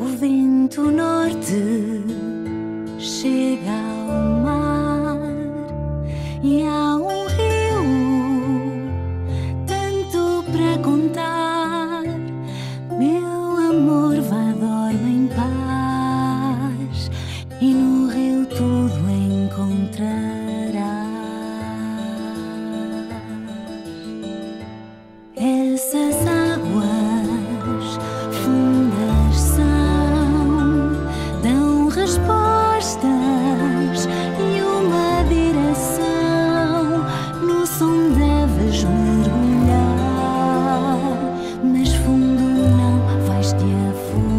O vento norte chega ao mar e há um rio tanto para contar. Meu amor, vá, dorme em paz e no rio tudo encontrarás. Essas águas fundas dão respostas e uma direção. No som deves mergulhar, mas fundo não vais te afundar.